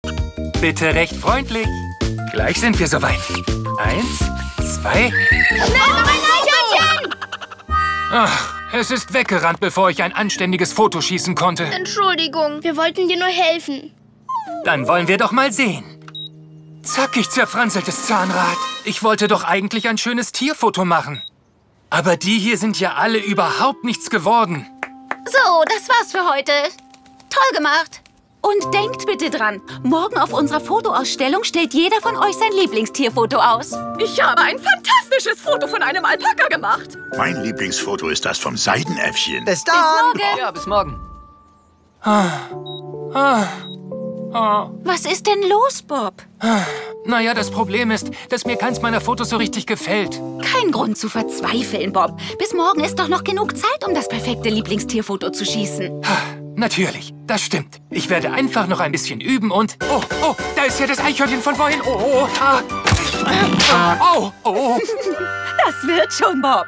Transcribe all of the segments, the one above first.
Bitte recht freundlich. Gleich sind wir soweit. 1, 2. Schnell, noch ein Eichhörnchen! Ach, es ist weggerannt, bevor ich ein anständiges Foto schießen konnte. Entschuldigung, wir wollten dir nur helfen. Dann wollen wir doch mal sehen. Zackig zerfranseltes Zahnrad. Ich wollte doch eigentlich ein schönes Tierfoto machen. Aber die hier sind ja alle überhaupt nichts geworden. So, das war's für heute. Toll gemacht. Und denkt bitte dran, morgen auf unserer Fotoausstellung stellt jeder von euch sein Lieblingstierfoto aus. Ich habe ein fantastisches Foto von einem Alpaka gemacht. Mein Lieblingsfoto ist das vom Seidenäffchen. Bis dann! Bis morgen. Ja, bis morgen. Was ist denn los, Bob? Naja, das Problem ist, dass mir keins meiner Fotos so richtig gefällt. Kein Grund zu verzweifeln, Bob. Bis morgen ist doch noch genug Zeit, um das perfekte Lieblingstierfoto zu schießen. Natürlich, das stimmt. Ich werde einfach noch ein bisschen üben und... Oh, da ist ja das Eichhörnchen von vorhin. Oh. Das wird schon, Bob.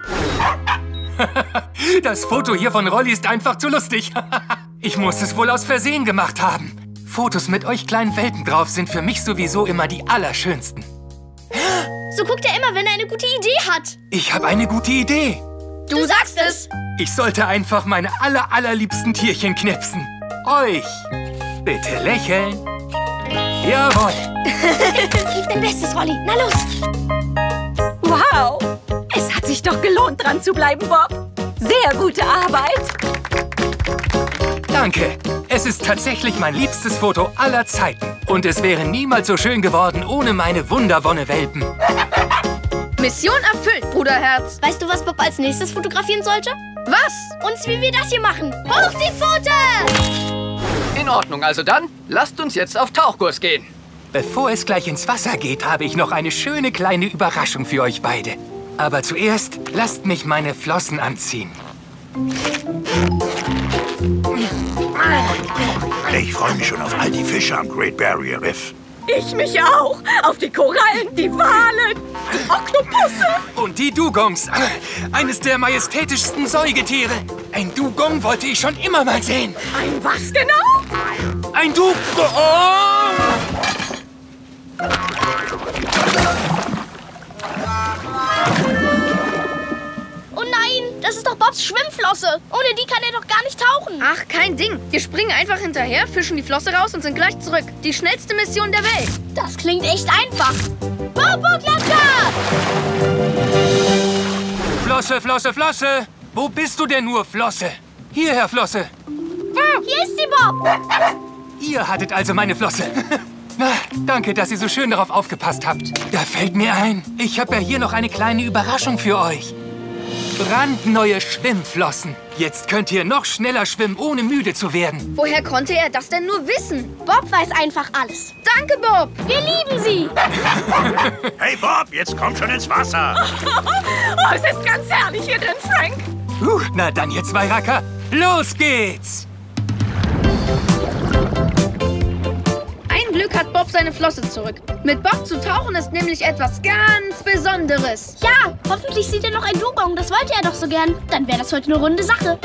Das Foto hier von Rolli ist einfach zu lustig. Ich muss es wohl aus Versehen gemacht haben. Fotos mit euch kleinen Welpen drauf sind für mich sowieso immer die allerschönsten. So guckt er immer, wenn er eine gute Idee hat. Ich habe eine gute Idee. Du sagst es. Ich sollte einfach meine allerliebsten Tierchen knipsen. Euch. Bitte lächeln. Jawohl. Gib dein Bestes, Rolli. Na los. Wow. Es hat sich doch gelohnt, dran zu bleiben, Bob. Sehr gute Arbeit. Danke. Es ist tatsächlich mein liebstes Foto aller Zeiten. Und es wäre niemals so schön geworden ohne meine Wunderwonne-Welpen. Mission erfüllt, Bruderherz. Weißt du, was Bob als nächstes fotografieren sollte? Was? Uns, wie wir das hier machen. Hoch die Pfote! In Ordnung, also dann, lasst uns jetzt auf Tauchkurs gehen. Bevor es gleich ins Wasser geht, habe ich noch eine schöne kleine Überraschung für euch beide. Aber zuerst lasst mich meine Flossen anziehen. Ich freue mich schon auf all die Fische am Great Barrier Reef. Ich mich auch. Auf die Korallen, die Wale, die Oktopusse. Und die Dugongs. Eines der majestätischsten Säugetiere. Ein Dugong wollte ich schon immer mal sehen. Ein was genau? Ein Dugong! Oh nein, das ist doch Bobs Schwimmflosse. Ohne die kann er doch gar nicht tauchen. Ach, kein Ding. Wir springen einfach hinterher, fischen die Flosse raus und sind gleich zurück. Die schnellste Mission der Welt. Das klingt echt einfach. Bobo-Klatscher! Flosse, Flosse, Flosse! Wo bist du denn nur, Flosse? Hierher, Flosse. Hier ist sie, Bob. Ihr hattet also meine Flosse. Na, danke, dass ihr so schön darauf aufgepasst habt. Da fällt mir ein, ich habe ja hier noch eine kleine Überraschung für euch. Brandneue Schwimmflossen. Jetzt könnt ihr noch schneller schwimmen, ohne müde zu werden. Woher konnte er das denn nur wissen? Bob weiß einfach alles. Danke, Bob. Wir lieben sie. Hey Bob, jetzt komm schon ins Wasser. Oh, es ist ganz herrlich hier drin, Frank. Na dann, ihr zwei Racker. Los geht's! Ein Glück hat Bob seine Flosse zurück. Mit Bob zu tauchen ist nämlich etwas ganz Besonderes. Ja, hoffentlich sieht er noch ein Dugong. Das wollte er doch so gern. Dann wäre das heute eine runde Sache.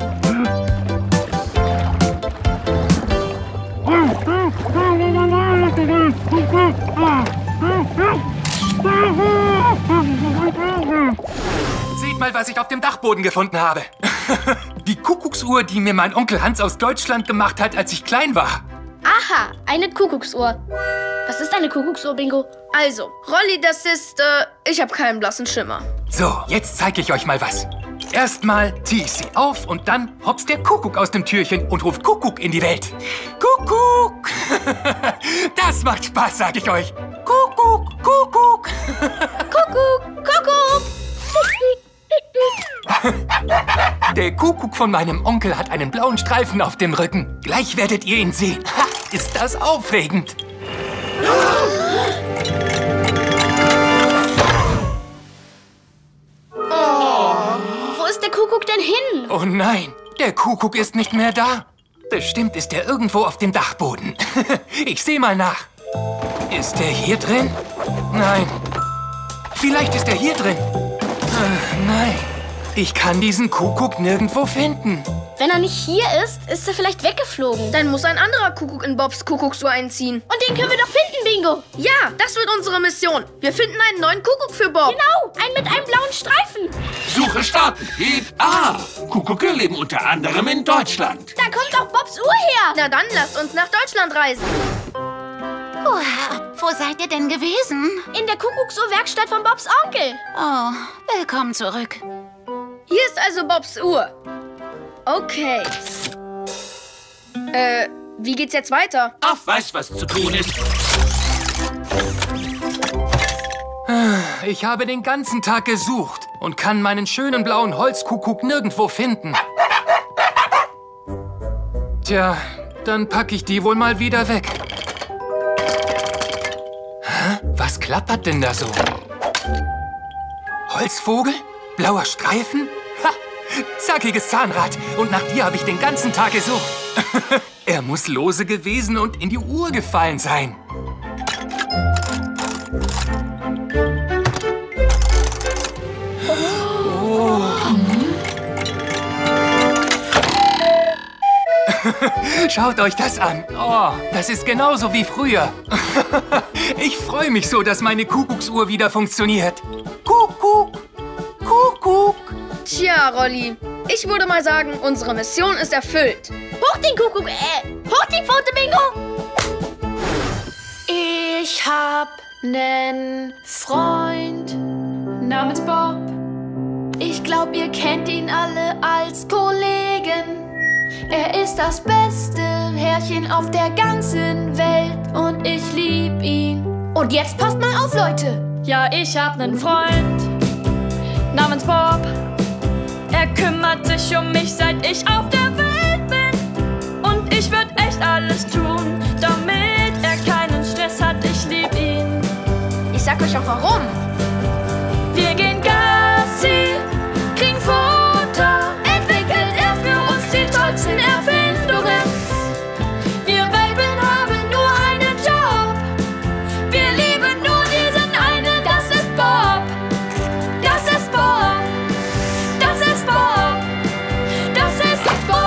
Seht mal, was ich auf dem Dachboden gefunden habe. Die Kuckucksuhr, die mir mein Onkel Hans aus Deutschland gemacht hat, als ich klein war. Aha, eine Kuckucksuhr. Was ist eine Kuckucksuhr, Bingo? Also, Rolli, das ist, ich habe keinen blassen Schimmer. So, jetzt zeige ich euch mal was. Erstmal ziehe ich sie auf und dann hopst der Kuckuck aus dem Türchen und ruft Kuckuck in die Welt. Kuckuck! Das macht Spaß, sag ich euch. Kuckuck, Kuckuck! Kuckuck, Kuckuck! Der Kuckuck von meinem Onkel hat einen blauen Streifen auf dem Rücken. Gleich werdet ihr ihn sehen. Ha, ist das aufregend. Wo ist der Kuckuck denn hin? Oh nein, der Kuckuck ist nicht mehr da. Bestimmt ist er irgendwo auf dem Dachboden. Ich sehe mal nach. Ist er hier drin? Nein. Vielleicht ist er hier drin. Nein. Ich kann diesen Kuckuck nirgendwo finden. Wenn er nicht hier ist er vielleicht weggeflogen. Dann muss ein anderer Kuckuck in Bobs Kuckucksuhr einziehen. Und den können wir doch finden, Bingo. Ja, das wird unsere Mission. Wir finden einen neuen Kuckuck für Bob. Genau, einen mit einem blauen Streifen. Suche starten. Hebt A. Kuckucke leben unter anderem in Deutschland. Da kommt auch Bobs Uhr her. Na dann, lasst uns nach Deutschland reisen. Wo seid ihr denn gewesen? In der Kuckucksuhrwerkstatt von Bobs Onkel. Oh, willkommen zurück. Hier ist also Bobs Uhr. Okay. Wie geht's jetzt weiter? Auf weiß, was zu tun ist. Ich habe den ganzen Tag gesucht und kann meinen schönen blauen Holzkuckuck nirgendwo finden. Tja, dann packe ich die wohl mal wieder weg. Hä? Was klappert denn da so? Holzvogel? Blauer Streifen? Ha! Zackiges Zahnrad. Und nach dir habe ich den ganzen Tag gesucht. Er muss lose gewesen und in die Uhr gefallen sein. Oh. Schaut euch das an. Oh, das ist genauso wie früher. Ich freue mich so, dass meine Kuckucksuhr wieder funktioniert. Kuckuck, Kuckuck. Tja, Rolli, ich würde mal sagen, unsere Mission ist erfüllt. Hoch den Kuckuck, hoch die Pfote, Bingo. Ich hab nen Freund namens Bob. Ich glaub, ihr kennt ihn alle als Kollegen. Er ist das beste Herrchen auf der ganzen Welt und ich lieb ihn. Und jetzt passt mal auf, Leute. Ja, ich hab nen Freund namens Bob. Er kümmert sich um mich, seit ich auf der Welt bin. Und ich würd echt alles tun, damit er keinen Stress hat. Ich lieb ihn. Ich sag euch auch warum. Wir gehen Gassi, kriegen Futter, entwickelt er für uns die tollsten Erfindungen. Wir Welpen haben nur einen Job. Wir lieben nur diesen einen, das ist Bob. Das ist Bob. Das ist Bob. Das ist Bob.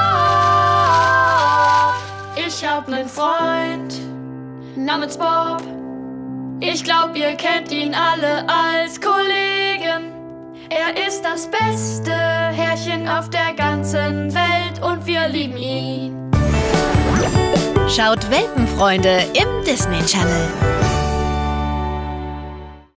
Ich hab nen Freund namens Bob. Ich glaub, ihr kennt ihn alle als Kollegen. Er ist das beste Herrchen auf der ganzen Welt und wir lieben ihn. Schaut Welpenfreunde im Disney Channel.